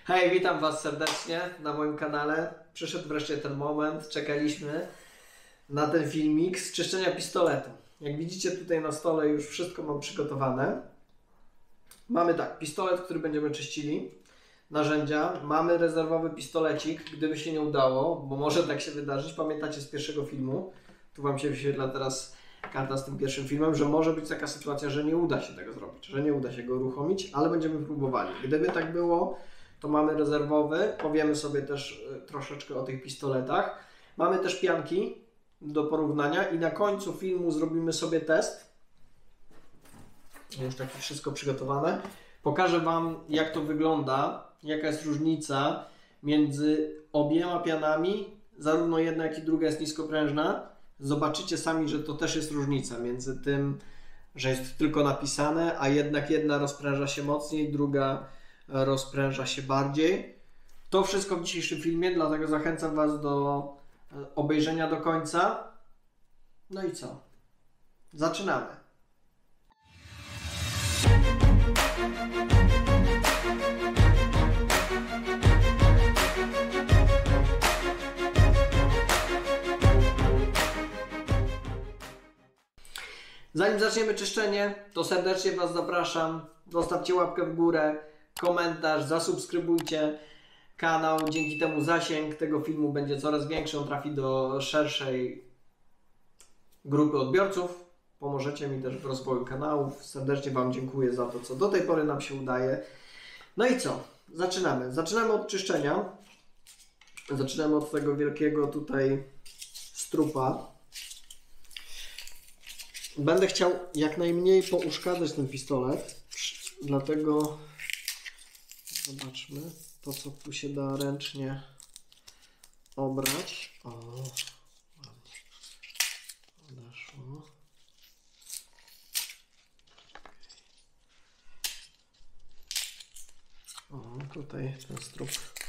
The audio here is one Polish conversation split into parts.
Hej, witam Was serdecznie na moim kanale. Przyszedł wreszcie ten moment, czekaliśmy na ten filmik z czyszczenia pistoletu. Jak widzicie tutaj na stole już wszystko mam przygotowane. Mamy tak, pistolet, który będziemy czyścili, narzędzia, mamy rezerwowy pistolecik, gdyby się nie udało, bo może tak się wydarzyć, pamiętacie z pierwszego filmu, tu Wam się wyświetla teraz karta z tym pierwszym filmem, że może być taka sytuacja, że nie uda się tego zrobić, że nie uda się go uruchomić, ale będziemy próbowali. Gdyby tak było, to mamy rezerwowy, powiemy sobie też troszeczkę o tych pistoletach. Mamy też pianki do porównania i na końcu filmu zrobimy sobie test. Już takie wszystko przygotowane. Pokażę Wam, jak to wygląda, jaka jest różnica między obiema pianami, zarówno jedna, jak i druga jest niskoprężna. Zobaczycie sami, że to też jest różnica między tym, że jest tylko napisane, a jednak jedna rozpręża się mocniej, druga rozpręża się bardziej. To wszystko w dzisiejszym filmie, dlatego zachęcam Was do obejrzenia do końca. No i co? Zaczynamy. Zanim zaczniemy czyszczenie, to serdecznie Was zapraszam. Zostawcie łapkę w górę, komentarz, zasubskrybujcie kanał. Dzięki temu zasięg tego filmu będzie coraz większy. On trafi do szerszej grupy odbiorców. Pomożecie mi też w rozwoju kanałów. Serdecznie Wam dziękuję za to, co do tej pory nam się udaje. No i co? Zaczynamy. Zaczynamy od czyszczenia. Zaczynamy od tego wielkiego tutaj strupa. Będę chciał jak najmniej pouszkadzać ten pistolet, dlatego zobaczmy to, co tu się da ręcznie obrać. O, ładnie odeszło. O, tutaj ten strup.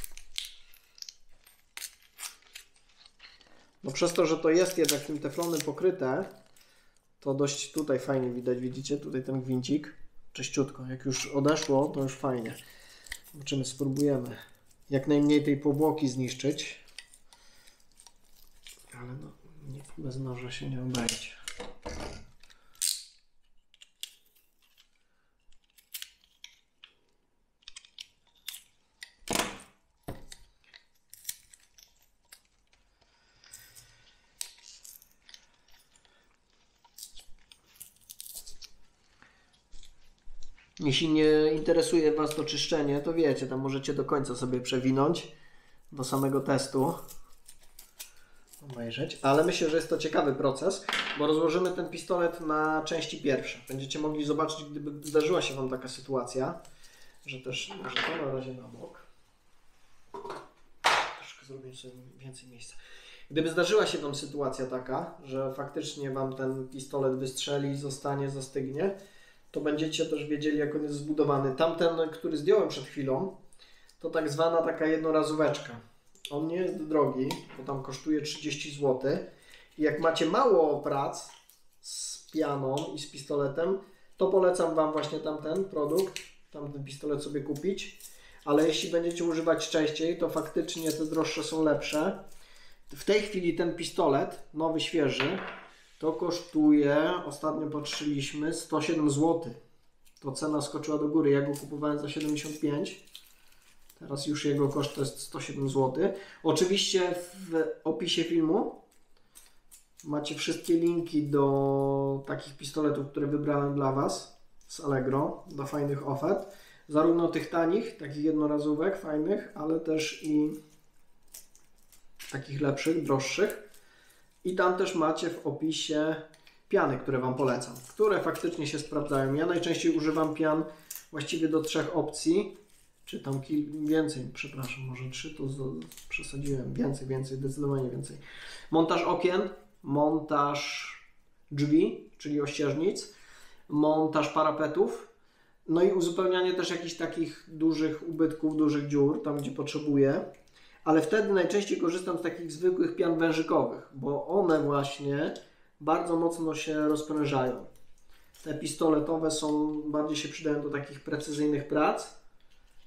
No przez to, że to jest jednak tym teflonem pokryte, to dość tutaj fajnie widać, widzicie? Tutaj ten gwincik, czyściutko. Jak już odeszło, to już fajnie. Zobaczymy, spróbujemy jak najmniej tej powłoki zniszczyć. Ale no, bez noża się nie obejdzie. Jeśli nie interesuje Was to czyszczenie, to wiecie, tam możecie do końca sobie przewinąć, do samego testu, obejrzeć. Ale myślę, że jest to ciekawy proces, bo rozłożymy ten pistolet na części pierwsze. Będziecie mogli zobaczyć, gdyby zdarzyła się Wam taka sytuacja, że też, może to na razie na bok. Troszkę zrobię sobie więcej miejsca. Gdyby zdarzyła się Wam sytuacja taka, że faktycznie Wam ten pistolet wystrzeli, zostanie, zastygnie, to będziecie też wiedzieli, jak on jest zbudowany. Tamten, który zdjąłem przed chwilą, to tak zwana taka jednorazóweczka. On nie jest drogi, bo tam kosztuje 30 zł. I jak macie mało prac z pianą i z pistoletem, to polecam Wam właśnie tamten produkt, tamten pistolet sobie kupić. Ale jeśli będziecie używać częściej, to faktycznie te droższe są lepsze. W tej chwili ten pistolet, nowy, świeży, to kosztuje, ostatnio patrzyliśmy, 107 zł. To cena skoczyła do góry. Ja go kupowałem za 75. Teraz już jego koszt to jest 107 zł. Oczywiście w opisie filmu macie wszystkie linki do takich pistoletów, które wybrałem dla Was z Allegro, do fajnych ofert. Zarówno tych tanich, takich jednorazówek fajnych, ale też i takich lepszych, droższych. I tam też macie w opisie piany, które Wam polecam, które faktycznie się sprawdzają. Ja najczęściej używam pian właściwie do 3 opcji, czy tam więcej, przepraszam, może 3 to przesadziłem, więcej, zdecydowanie więcej. Montaż okien, montaż drzwi, czyli ościeżnic, montaż parapetów, no i uzupełnianie też jakichś takich dużych ubytków, dużych dziur, tam gdzie potrzebuję. Ale wtedy najczęściej korzystam z takich zwykłych pian wężykowych, bo one właśnie bardzo mocno się rozprężają. Te pistoletowe bardziej się przydają do takich precyzyjnych prac,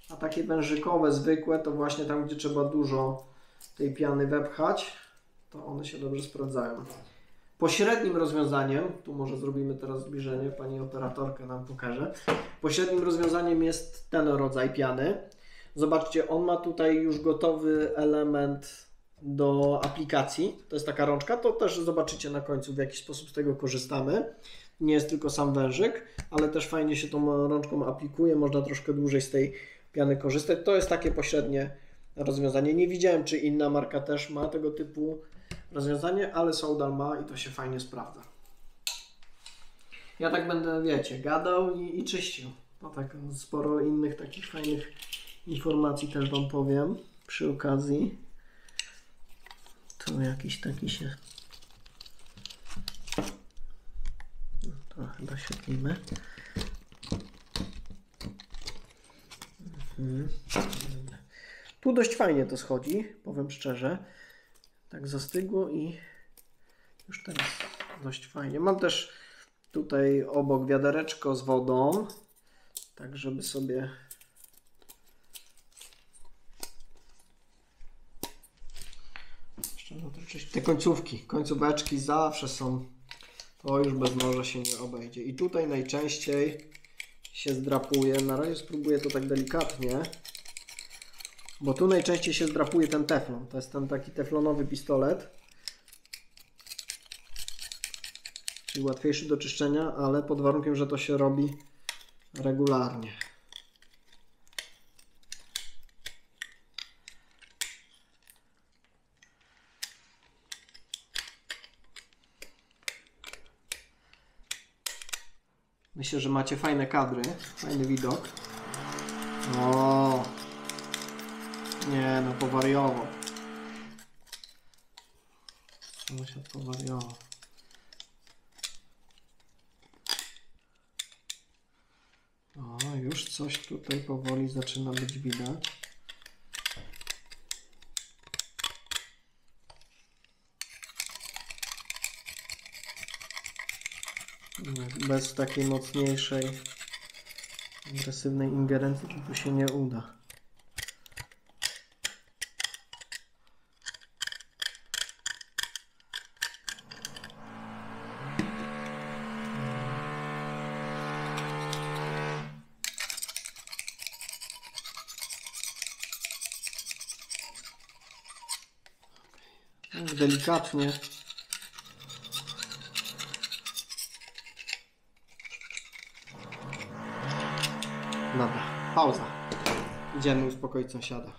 a takie wężykowe, zwykłe, to właśnie tam, gdzie trzeba dużo tej piany wepchać, to one się dobrze sprawdzają. Pośrednim rozwiązaniem, tu może zrobimy teraz zbliżenie, pani operatorka nam pokaże. Pośrednim rozwiązaniem jest ten rodzaj piany. Zobaczcie, on ma tutaj już gotowy element do aplikacji. To jest taka rączka, to też zobaczycie na końcu, w jaki sposób z tego korzystamy. Nie jest tylko sam wężyk, ale też fajnie się tą rączką aplikuje, można troszkę dłużej z tej piany korzystać. To jest takie pośrednie rozwiązanie. Nie widziałem, czy inna marka też ma tego typu rozwiązanie, ale Soudal ma i to się fajnie sprawdza. Ja tak będę, wiecie, gadał i czyścił. No tak, sporo innych takich fajnych informacji też Wam powiem przy okazji. Tu jakiś taki się... To chyba świetlimy. Tu dość fajnie to schodzi, powiem szczerze. Tak zastygło i już teraz dość fajnie. Mam też tutaj obok wiadereczko z wodą, tak żeby sobie te końcóweczki zawsze są, to już bez noża się nie obejdzie. I tutaj najczęściej się zdrapuje, na razie spróbuję to tak delikatnie, bo tu najczęściej się zdrapuje ten teflon. To jest ten taki teflonowy pistolet, czyli łatwiejszy do czyszczenia, ale pod warunkiem, że to się robi regularnie. Myślę, że macie fajne kadry, fajny widok. O, nie no, powariował. Sąsiad powariował. O, już coś tutaj powoli zaczyna być widać. Bez takiej mocniejszej, agresywnej ingerencji to tu się nie uda. Delikatnie. Dobra, pauza. Idziemy uspokoić sąsiada.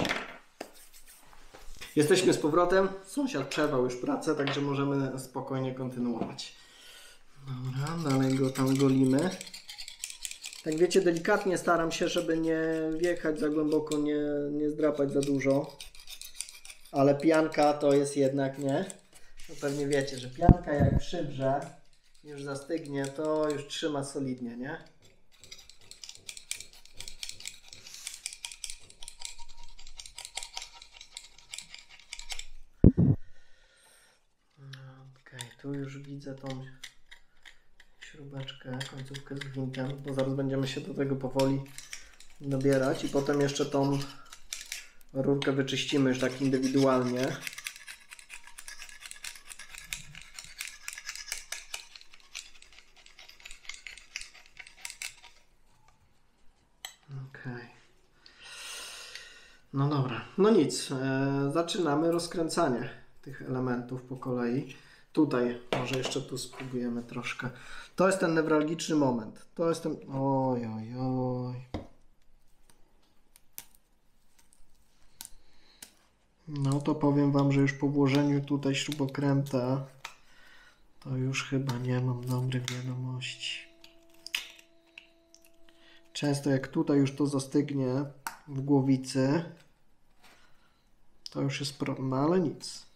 Jesteśmy z powrotem. Sąsiad przerwał już pracę, także możemy spokojnie kontynuować. Dobra, dalej go tam golimy. Tak wiecie, delikatnie staram się, żeby nie wjechać za głęboko, nie zdrapać za dużo. Ale pianka to jest jednak nie. No pewnie wiecie, że pianka jak przybrze, już zastygnie, to już trzyma solidnie, nie? Okej, tu już widzę tą śrubeczkę, końcówkę z gwintem, bo zaraz będziemy się do tego powoli dobierać i potem jeszcze tą rurkę wyczyścimy już tak indywidualnie. Okej. No dobra, no nic, zaczynamy rozkręcanie tych elementów po kolei. Tutaj, może jeszcze tu spróbujemy troszkę. To jest ten newralgiczny moment. To jest ten... Oj, oj, oj. No to powiem Wam, że już po włożeniu tutaj śrubokręta to już chyba nie mam dobrych wiadomości. Często jak tutaj już to zastygnie w głowicy, to już jest problem, no ale nic.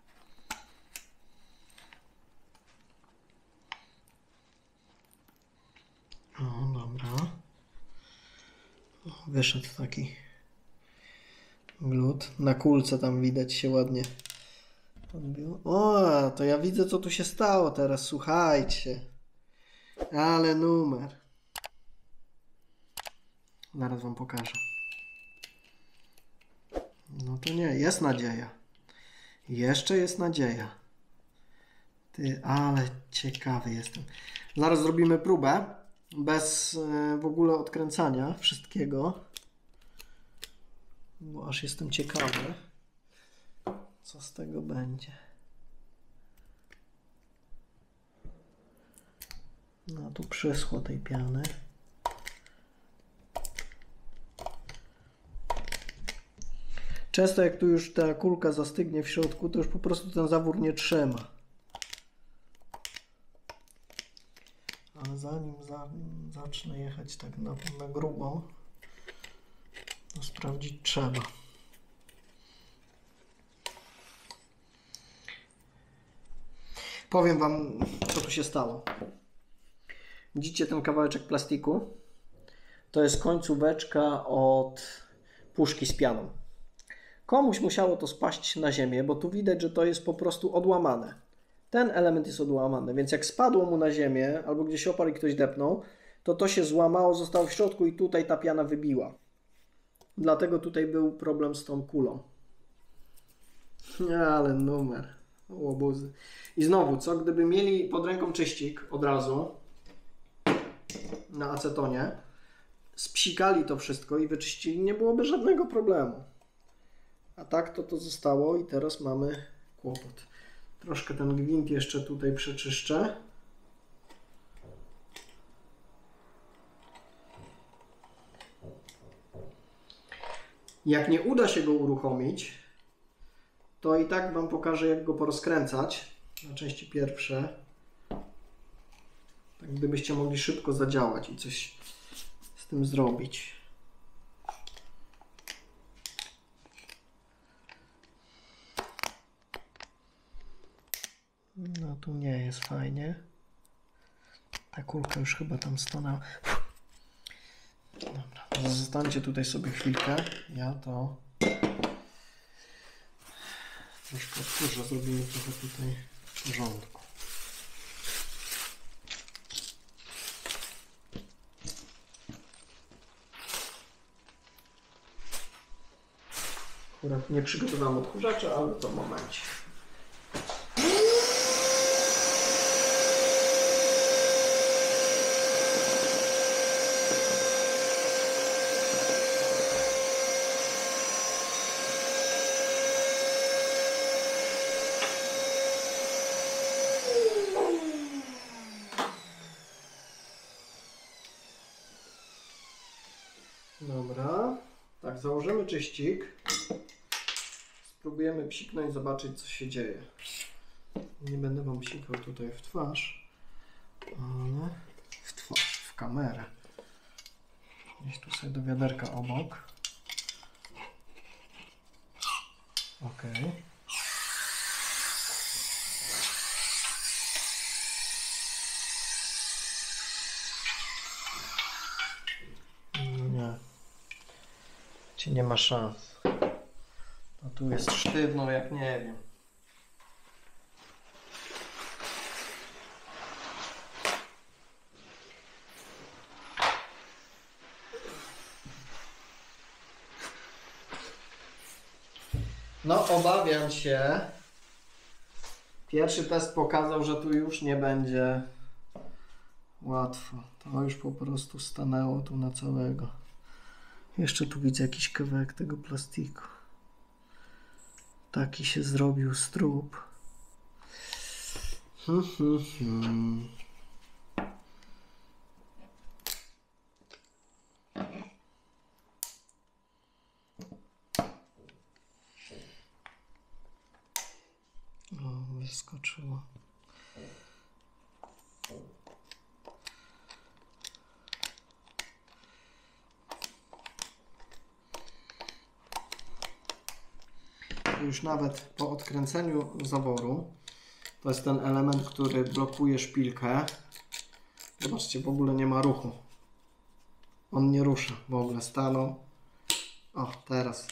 O, dobra. Wyszedł taki glut. Na kulce tam widać się ładnie odbiło. O, to ja widzę, co tu się stało teraz, słuchajcie. Ale numer. Zaraz Wam pokażę. No to nie, jest nadzieja. Jeszcze jest nadzieja. Ty, ale ciekawy jestem. Zaraz zrobimy próbę. Bez w ogóle odkręcania wszystkiego. Bo aż jestem ciekawy, co z tego będzie. No tu przyschło tej piany. Często jak tu już ta kulka zastygnie w środku, to już po prostu ten zawór nie trzyma. Ale zanim zacznę jechać tak na grubo, to sprawdzić trzeba. Powiem Wam, co tu się stało. Widzicie ten kawałeczek plastiku? To jest końcóweczka od puszki z pianą. Komuś musiało to spaść na ziemię, bo tu widać, że to jest po prostu odłamane. Ten element jest odłamany, więc jak spadło mu na ziemię, albo gdzieś oparł i ktoś depnął, to się złamało, zostało w środku i tutaj ta piana wybiła. Dlatego tutaj był problem z tą kulą. Ale numer. Łobuzy. I znowu, co? Gdyby mieli pod ręką czyścik od razu na acetonie, spsikali to wszystko i wyczyścili, nie byłoby żadnego problemu. A tak to zostało i teraz mamy kłopot. Troszkę ten gwint jeszcze tutaj przeczyszczę. Jak nie uda się go uruchomić, to i tak Wam pokażę, jak go porozkręcać na części pierwsze. Tak gdybyście mogli szybko zadziałać i coś z tym zrobić. No tu nie jest fajnie. Ta kulka już chyba tam stanęła. Dobra, zostańcie tutaj sobie chwilkę. Ja to troszkę odkurzę, zrobimy trochę tutaj porządku. Akurat nie przygotowałem odkurzacza, ale to w momencie. Dobra, tak, założymy czyścik. Spróbujemy psiknąć, zobaczyć, co się dzieje. Nie będę Wam psikał tutaj w twarz, ale w twarz, w kamerę. Gdzieś tu sobie do wiaderka obok. Ok. Nie. Ci nie ma szans. A tu jest sztywno, jak nie wiem. No, obawiam się. Pierwszy test pokazał, że tu już nie będzie łatwo. To już po prostu stanęło tu na całego. Jeszcze tu widzę jakiś kawałek tego plastiku. Taki się zrobił strób. O, wyskoczyło. Już nawet po odkręceniu zaworu, to jest ten element, który blokuje szpilkę. Zobaczcie, w ogóle nie ma ruchu. On nie rusza w ogóle, stanął. O, teraz.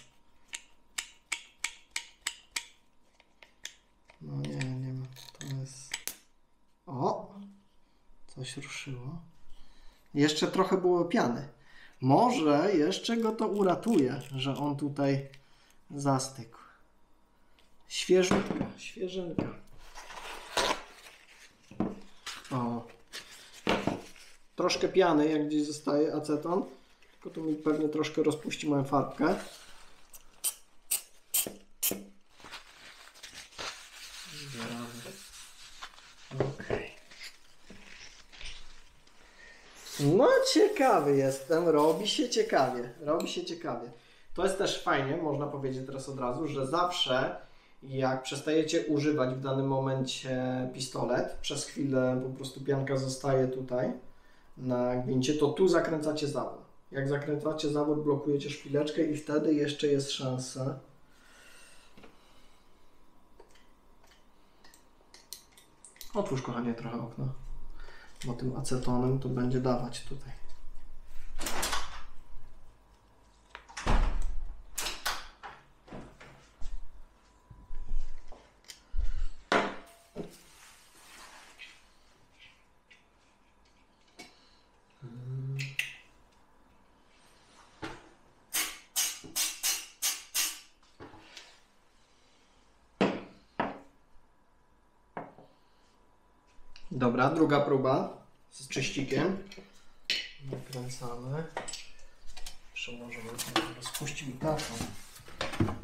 No nie ma, to jest... O! Coś ruszyło. Jeszcze trochę było piany. Może jeszcze go to uratuje, że on tutaj Zastygł. Świeżutka, świeżynka. O. Troszkę piany, jak gdzieś zostaje aceton, tylko tu mi pewnie troszkę rozpuści moją farbkę. Okay. No ciekawy jestem, robi się ciekawie, robi się ciekawie. To jest też fajnie, można powiedzieć teraz od razu, że zawsze jak przestajecie używać w danym momencie pistolet, przez chwilę po prostu pianka zostaje tutaj na gwincie, to tu zakręcacie zawór. Jak zakręcacie zawór, blokujecie szpileczkę i wtedy jeszcze jest szansa. Otwórz, kochanie, trochę okno, bo tym acetonem to będzie dawać tutaj. Dobra, druga próba z czyścikiem. Nakręcamy. Przełożymy, rozpuści mi karton.